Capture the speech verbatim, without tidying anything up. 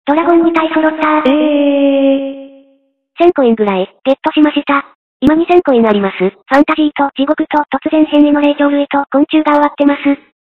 ドラゴンに体揃った。えー。せんコインぐらい、ゲットしました。今にせんコインあります。ファンタジーと地獄と突然変異の霊長類と昆虫が終わってます。